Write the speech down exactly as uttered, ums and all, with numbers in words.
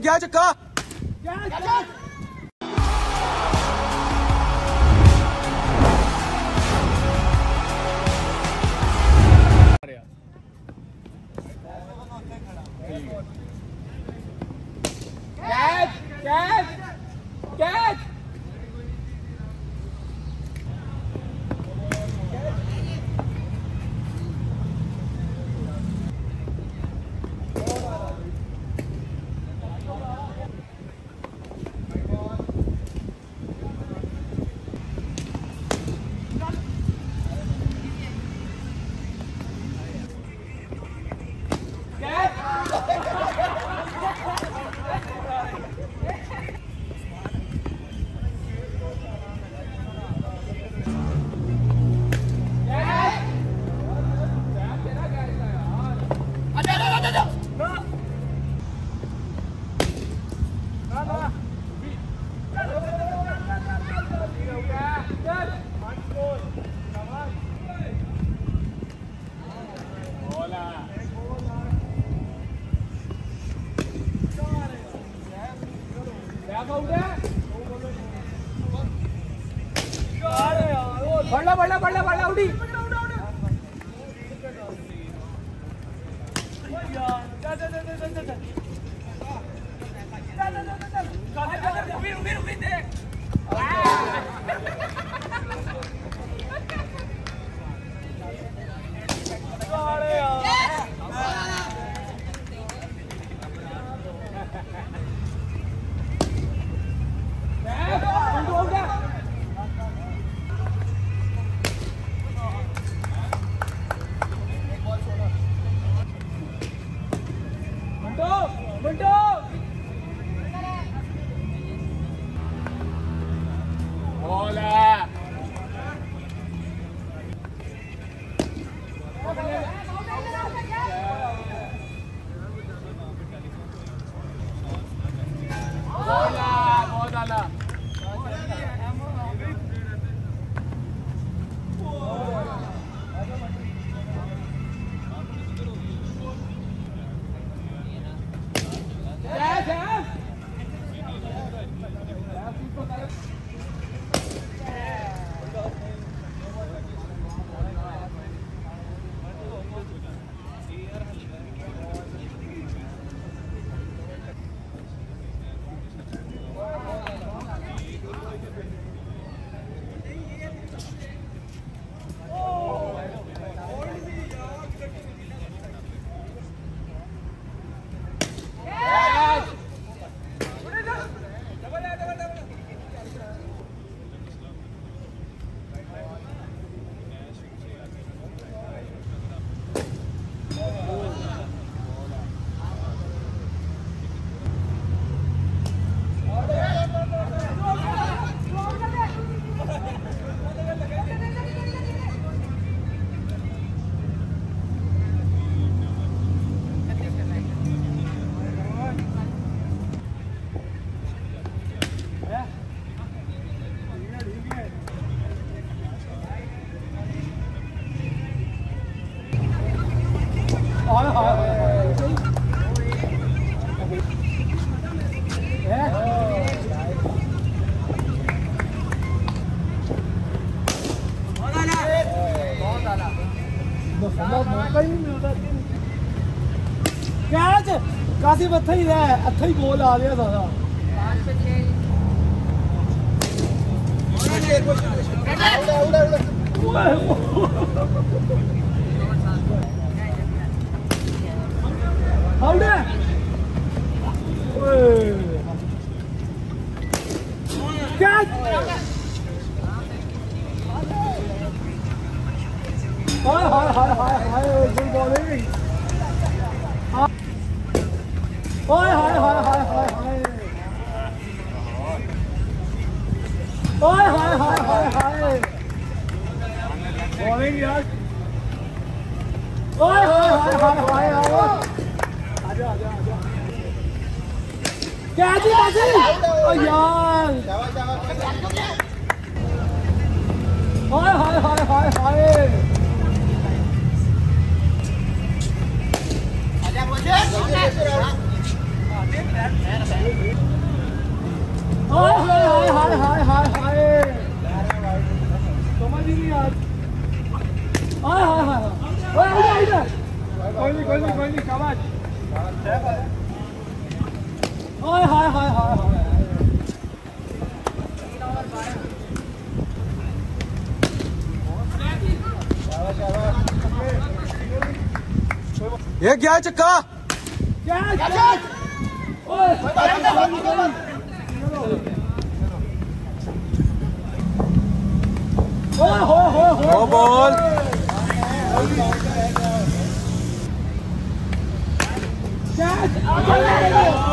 क्या चक्का catch catch catch बढ़ला बढ़ला बढ़ला बढ़ला उड़ी कैच कासिफ अच्छा ही रहा है, अच्छा ही गोल आ गया सारा। आउट है कैच हाय हाय हाय हाय हाय गुड बॉलिंग हाय हाय हाय हाय हाय हाय हाय हाय हाय हाय हाय बॉलिंग यार हाय हाय हाय हाय हाय आजा आजा आजा कैच ही कैच ओ यार हाय हाय हाय हाय हाय आजा बोल ये क्या चक्का ओ बॉल क्या